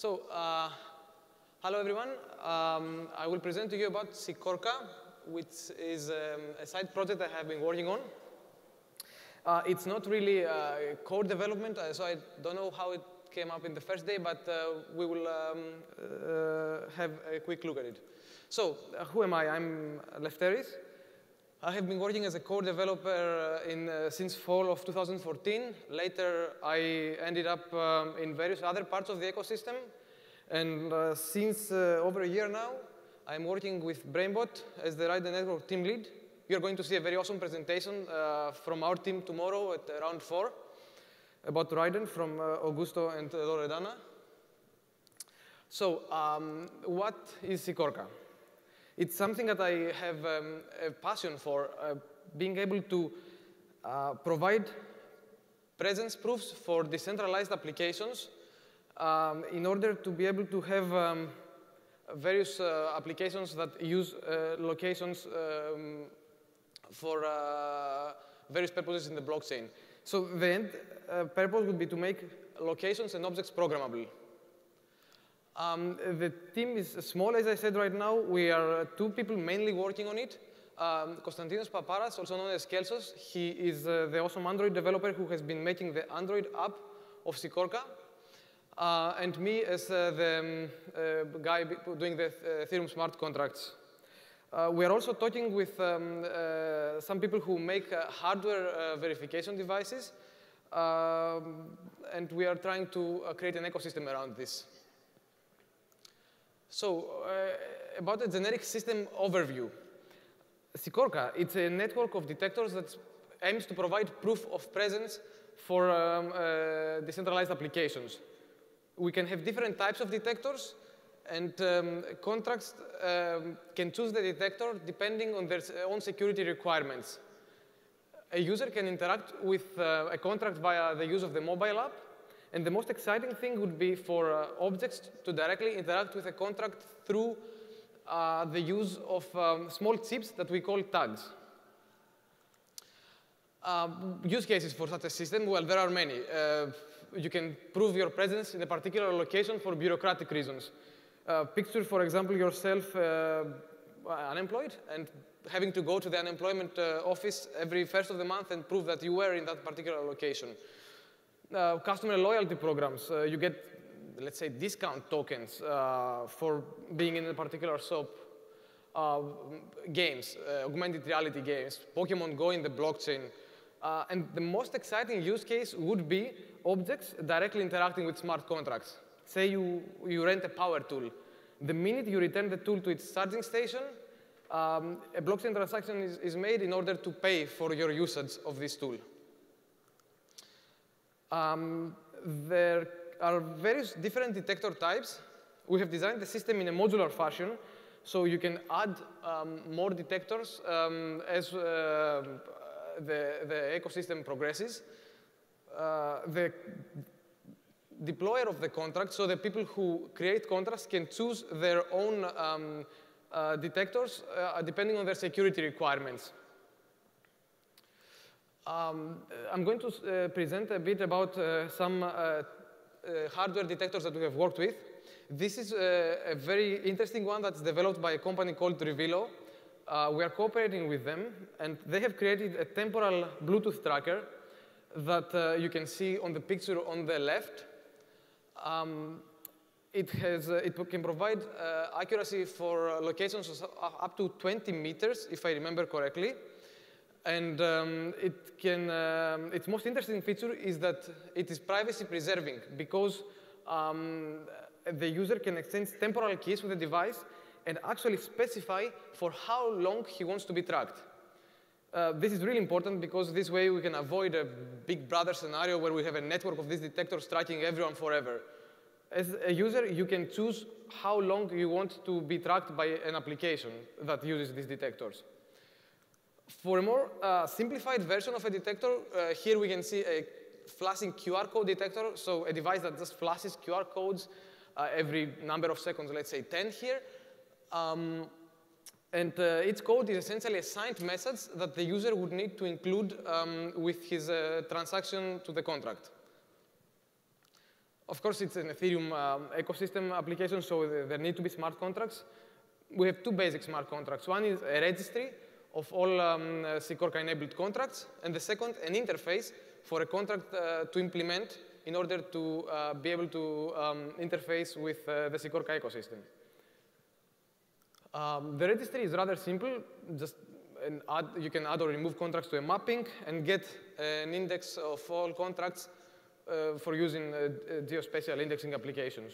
So, hello everyone. I will present to you about Sikorka, which is a side project I have been working on. It's not really code development, so I don't know how it came up in the first day, but we will have a quick look at it. So, who am I? I'm Lefteris. I have been working as a core developer since fall of 2014. Later, I ended up in various other parts of the ecosystem. And since over a year now, I'm working with Brainbot as the Rider Network team lead. You're going to see a very awesome presentation from our team tomorrow at around 4 about Raiden from Augusto and Loredana. So what is Sikorka? It's something that I have a passion for, being able to provide presence proofs for decentralized applications in order to be able to have various applications that use locations for various purposes in the blockchain. So the end purpose would be to make locations and objects programmable. The team is small, as I said right now. We are 2 people mainly working on it. Konstantinos Paparas, also known as Kelsos, he is the awesome Android developer who has been making the Android app of Sikorka. And me as the guy doing the Ethereum smart contracts. We are also talking with some people who make hardware verification devices. And we are trying to create an ecosystem around this. So, about a generic system overview. Sikorka, it's a network of detectors that aims to provide proof of presence for decentralized applications. We can have different types of detectors, and contracts can choose the detector depending on their own security requirements. A user can interact with a contract via the use of the mobile app. And the most exciting thing would be for objects to directly interact with a contract through the use of small chips that we call tags. Use cases for such a system, well, there are many. You can prove your presence in a particular location for bureaucratic reasons. Picture, for example, yourself unemployed and having to go to the unemployment office every 1st of the month and prove that you were in that particular location. Customer loyalty programs, you get, let's say, discount tokens for being in a particular shop. Games, augmented reality games, Pokemon Go in the blockchain. And the most exciting use case would be objects directly interacting with smart contracts. Say you rent a power tool. The minute you return the tool to its charging station, a blockchain transaction is made in order to pay for your usage of this tool. There are various different detector types. We have designed the system in a modular fashion, so you can add more detectors as the ecosystem progresses. The deployer of the contract, so the people who create contracts can choose their own detectors depending on their security requirements. I'm going to present a bit about some hardware detectors that we have worked with. This is a very interesting one that's developed by a company called Revilo. We are cooperating with them, and they have created a temporal Bluetooth tracker that you can see on the picture on the left. It can provide accuracy for locations up to 20 meters, if I remember correctly. And its most interesting feature is that it is privacy preserving because the user can exchange temporal keys with the device and actually specify for how long he wants to be tracked. This is really important because this way we can avoid a big brother scenario where we have a network of these detectors tracking everyone forever. As a user, you can choose how long you want to be tracked by an application that uses these detectors. For a more simplified version of a detector, here we can see a flashing QR code detector, so a device that just flashes QR codes every number of seconds, let's say 10 here. And its code is essentially a signed message that the user would need to include with his transaction to the contract. Of course, it's an Ethereum ecosystem application, so there need to be smart contracts. We have two basic smart contracts. One is a registry of all Sikorka-enabled contracts, and the second, an interface for a contract to implement in order to be able to interface with the Sikorka ecosystem. The registry is rather simple. Just you can add or remove contracts to a mapping and get an index of all contracts for using geospatial indexing applications.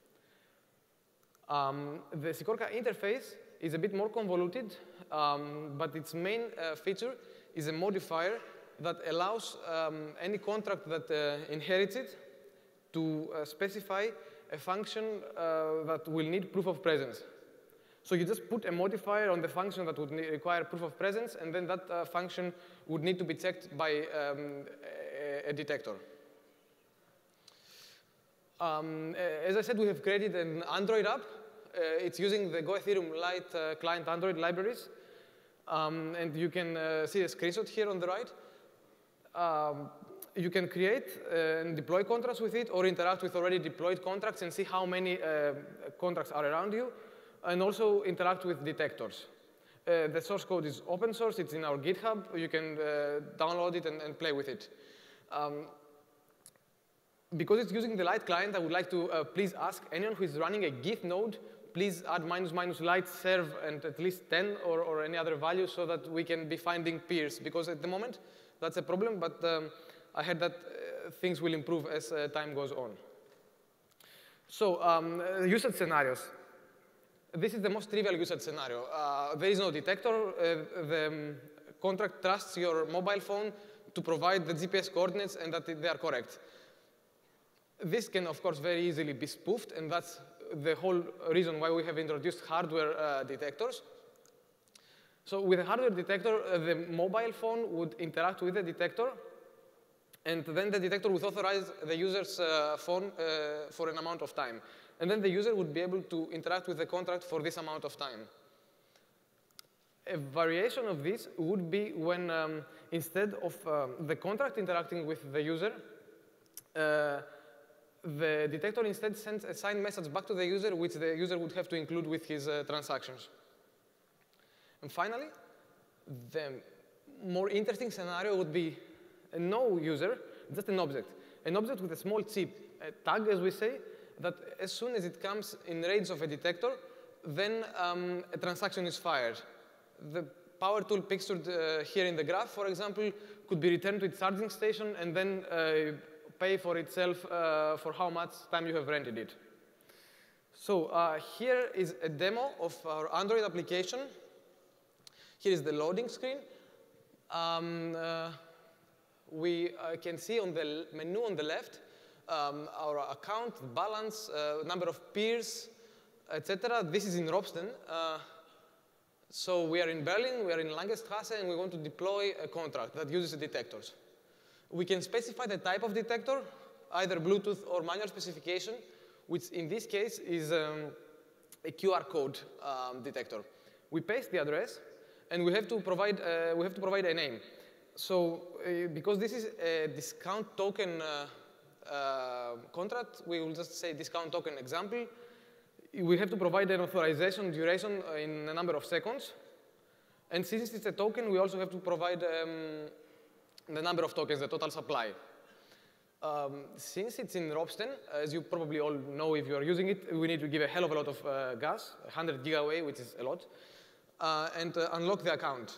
The Sikorka interface is a bit more convoluted, but its main feature is a modifier that allows any contract that inherits it to specify a function that will need proof of presence. So you just put a modifier on the function that would require proof of presence, and then that function would need to be checked by a detector. As I said, we have created an Android app. It's using the Go Ethereum Lite client Android libraries. And you can see a screenshot here on the right. You can create and deploy contracts with it, or interact with already deployed contracts and see how many contracts are around you, and also interact with detectors. The source code is open source. It's in our GitHub. You can download it and play with it. Because it's using the Lite client, I would like to please ask anyone who is running a Git node, please add -Lite serve and at least 10 or any other value so that we can be finding peers. Because at the moment, that's a problem, but I heard that things will improve as time goes on. So usage scenarios. This is the most trivial usage scenario. There is no detector. The contract trusts your mobile phone to provide the GPS coordinates and that they are correct. This can, of course, very easily be spoofed, and that's the whole reason why we have introduced hardware detectors. So with a hardware detector, the mobile phone would interact with the detector, and then the detector would authorize the user's phone for an amount of time. And then the user would be able to interact with the contract for this amount of time. A variation of this would be when instead of the contract interacting with the user, the detector instead sends a signed message back to the user, which the user would have to include with his transactions. And finally, the more interesting scenario would be no user, just an object. An object with a small chip, a tag, as we say, that as soon as it comes in range of a detector, then a transaction is fired. The power tool pictured here in the graph, for example, could be returned to its charging station and then pay for itself for how much time you have rented it. So here is a demo of our Android application. Here is the loading screen. We can see on the menu on the left our account, balance, number of peers, etc. This is in Ropsten. So we are in Berlin, we are in Langestrasse, and we want to deploy a contract that uses detectors. We can specify the type of detector, either Bluetooth or manual specification, which in this case is a QR code detector. We paste the address, and we have to provide a name. So because this is a discount token contract, we will just say discount token example. We have to provide an authorization duration in a number of seconds. And since it's a token, we also have to provide the number of tokens, the total supply. Since it's in Ropsten, as you probably all know if you are using it, we need to give a hell of a lot of gas, 100 gigawatt, which is a lot, and unlock the account.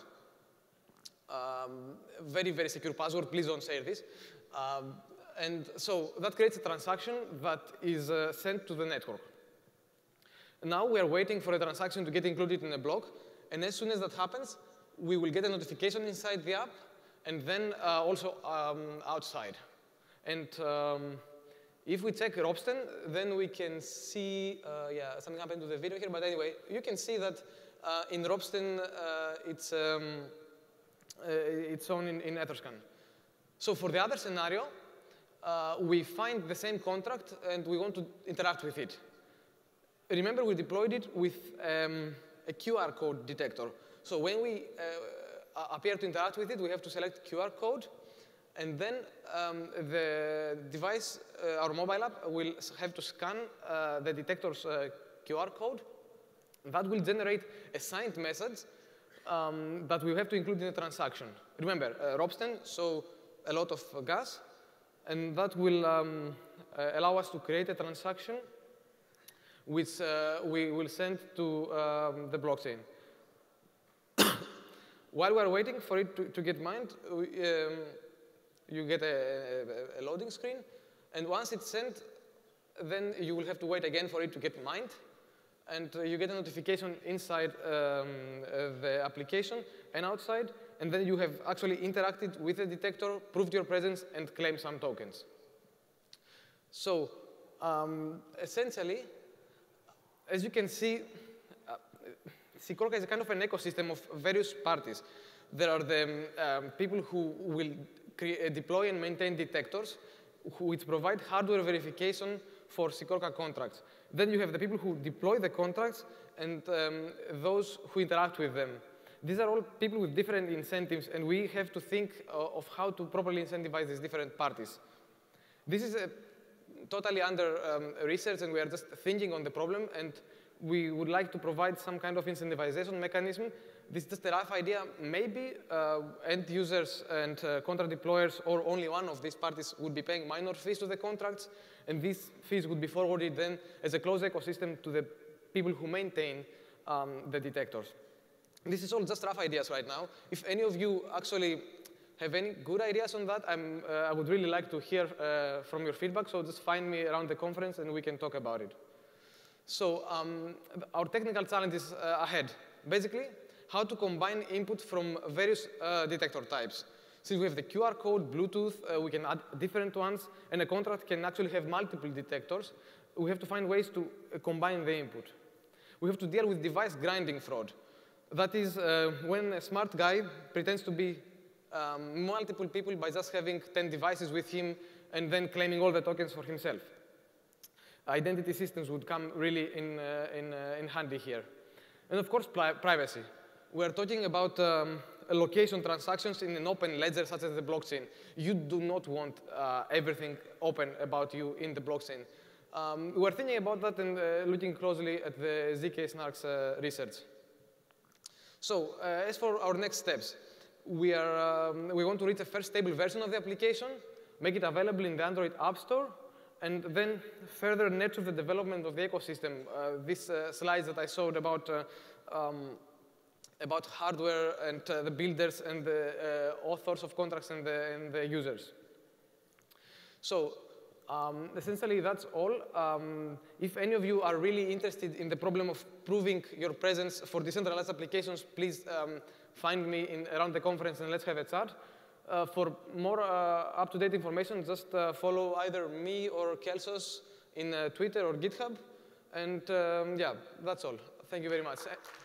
Very, very secure password. Please don't share this. And so that creates a transaction that is sent to the network. Now we are waiting for a transaction to get included in a block. And as soon as that happens, we will get a notification inside the app, and then also outside. And if we check Ropsten, then we can see, yeah, something happened to the video here. But anyway, you can see that in Ropsten, it's shown in Etherscan. So for the other scenario, we find the same contract, and we want to interact with it. Remember, we deployed it with a QR code detector. So when we appear to interact with it, we have to select QR code, And then the device, our mobile app, will have to scan the detector's QR code. That will generate a signed message that we have to include in the transaction. Remember, Robsten, so a lot of gas, and that will allow us to create a transaction which we will send to the blockchain. While we're waiting for it to get mined, you get a loading screen, and once it's sent, then you will have to wait again for it to get mined, and you get a notification inside the application and outside, and then you have actually interacted with the detector, proved your presence, and claimed some tokens. So essentially, as you can see, Sikorka is a kind of an ecosystem of various parties. There are the people who will deploy and maintain detectors, which provide hardware verification for Sikorka contracts. Then you have the people who deploy the contracts and those who interact with them. These are all people with different incentives, and we have to think of how to properly incentivize these different parties. This is totally under research, and we are just thinking on the problem, and we would like to provide some kind of incentivization mechanism. This is just a rough idea. Maybe end users and contract deployers, or only one of these parties, would be paying minor fees to the contracts, and these fees would be forwarded then as a closed ecosystem to the people who maintain the detectors. This is all just rough ideas right now. If any of you actually have any good ideas on that, I would really like to hear from your feedback, so just find me around the conference and we can talk about it. So our technical challenges ahead. Basically, how to combine input from various detector types. Since we have the QR code, Bluetooth, we can add different ones, and a contract can actually have multiple detectors. We have to find ways to combine the input. We have to deal with device grinding fraud. That is when a smart guy pretends to be multiple people by just having 10 devices with him and then claiming all the tokens for himself. Identity systems would come really in handy here. And of course, privacy. We're talking about location transactions in an open ledger such as the blockchain. You do not want everything open about you in the blockchain. We're thinking about that and looking closely at the ZK Snark's research. So as for our next steps, we want to reach a first stable version of the application, make it available in the Android App Store, and then further nurture the development of the ecosystem. These slides that I showed about hardware and the builders and the authors of contracts and the users. So essentially, that's all. If any of you are really interested in the problem of proving your presence for decentralized applications, please find me around the conference and let's have a chat. For more up-to-date information, just follow either me or Kelsos in Twitter or GitHub. And yeah, that's all. Thank you very much.